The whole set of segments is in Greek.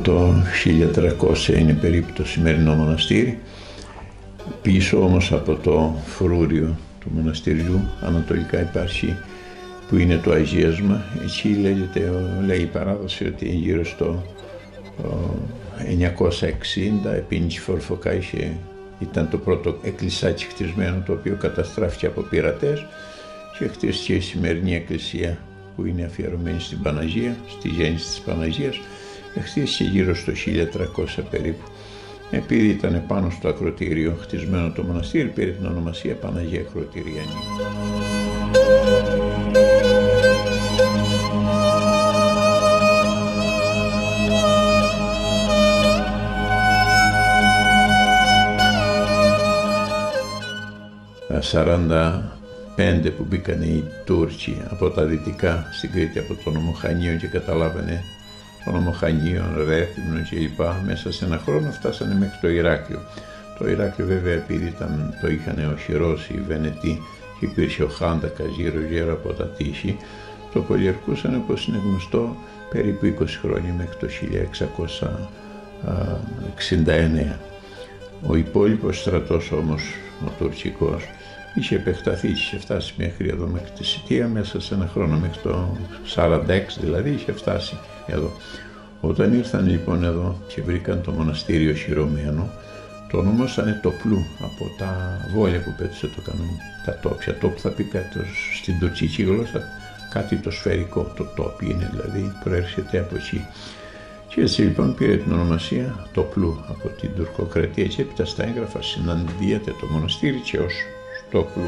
το 1300 είναι περίπου το σημερινό μοναστήρι. Πίσω όμως από το φρούριο του μοναστηριού ανατολικά υπάρχει που είναι το αγίασμα. Εκεί λέει η παράδοση ότι γύρω στο 960 επί Νησιφορφοκά ήταν το πρώτο εκκλησάκι χτισμένο, το οποίο καταστράφηκε από πειρατές και χτίστηκε η σημερινή εκκλησία που είναι αφιερωμένη στην Παναγία, στη γέννηση της Παναγίας. Χτίστηκε γύρω στο 1300 περίπου. Επειδή ήταν πάνω στο ακρωτήριο χτισμένο το μοναστήρι, πήρε την ονομασία Παναγία Ακρωτηριανή. Τα 45 που μπήκαν οι Τούρκοι από τα δυτικά στην Κρήτη, από τον νομό Χανίων, και καταλάβανε τον νομό Χανίων, Ρέθυμνο κλπ. Μέσα σε ένα χρόνο φτάσανε μέχρι το Ηράκλειο. Το Ηράκλειο βέβαια επειδή το είχαν οχυρώσει οι Βενετοί και υπήρχε ο Χάντακας γύρω από τα τείχη, το πολιορκούσαν, όπως είναι γνωστό, περίπου 20 χρόνια μέχρι το 1669. Ο υπόλοιπος στρατός όμως, ο τουρκικός, είχε επεκταθεί, είχε φτάσει μέχρι εδώ, μέχρι τη Σιτία, μέσα σε ένα χρόνο, μέχρι το 46 δηλαδή, είχε φτάσει εδώ. Όταν ήρθαν λοιπόν εδώ και βρήκαν το μοναστήριο χειρωμένο, το ονομάσανε Τοπλού, από τα βόλια που πέτουσε το κανόνι, τα τόπια. Τόπ θα πει κάτι στην τουρκική γλώσσα, κάτι το σφαιρικό, το τόπι είναι δηλαδή, προέρχεται από εκεί. Και έτσι λοιπόν πήρε την ονομασία Τοπλού από την τουρκοκρατία και έπειτα στα έγγραφα συναντιέται το μοναστήρι και ως Τοπλού.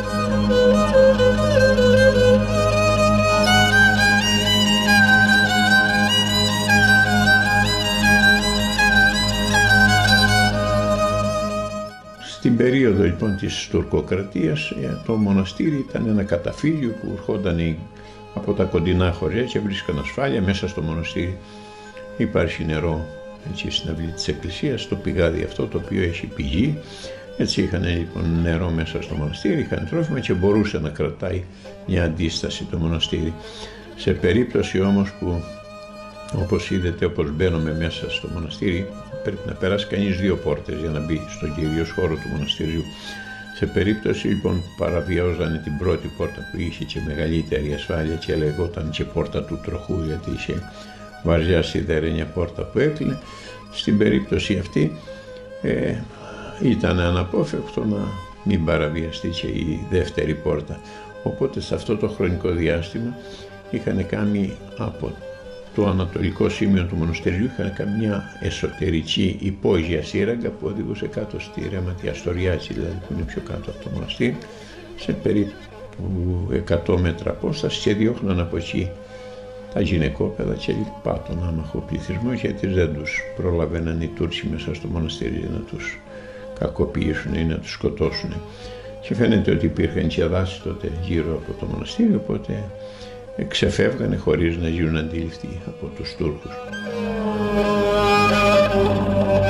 Στην περίοδο λοιπόν της τουρκοκρατίας το μοναστήρι ήταν ένα καταφύγιο που ερχόταν από τα κοντινά χωριά και βρίσκαν ασφάλεια. Μέσα στο μοναστήρι υπάρχει νερό, έτσι, στην αυλή της εκκλησίας, το πηγάδι αυτό το οποίο έχει πηγή. Έτσι είχαν λοιπόν νερό μέσα στο μοναστήρι, είχαν τρόφιμα και μπορούσε να κρατάει μια αντίσταση το μοναστήρι. Σε περίπτωση όμως που, όπως είδατε, όπως μπαίνουμε μέσα στο μοναστήρι, πρέπει να περάσει κανείς 2 πόρτες για να μπει στον κυρίως χώρο του μοναστηριού. Σε περίπτωση λοιπόν που παραβιάζανε την πρώτη πόρτα που είχε και μεγαλύτερη ασφάλεια και λεγόταν και πόρτα του τροχού, γιατί είχε βαριά σιδερένια πόρτα που έκλεινε, στην περίπτωση αυτή ήταν αναπόφευκτο να μην παραβιαστεί και η δεύτερη πόρτα. Οπότε σε αυτό το χρονικό διάστημα είχαν κάνει από το ανατολικό σημείο του μοναστηριού, είχαν κάνει μια εσωτερική υπόγεια σύραγγα που οδηγούσε κάτω στη Ρέματη Αστοριάκη, δηλαδή που είναι πιο κάτω από το μοναστήρι, σε περίπου 100 μέτρα απόσταση, και διώχναν από εκεί τα γυναικόπαιδα και λοιπά, τον άμαχο πληθυσμό, γιατί δεν τους προλαβαίναν οι Τούρκοι μέσα στο μοναστήρι να τους κακοποιήσουν ή να τους σκοτώσουν. Και φαίνεται ότι υπήρχαν και δάση τότε γύρω από το μοναστήρι, οπότε ξεφεύγανε χωρίς να γίνουν αντιληφτοί από τους Τούρκους.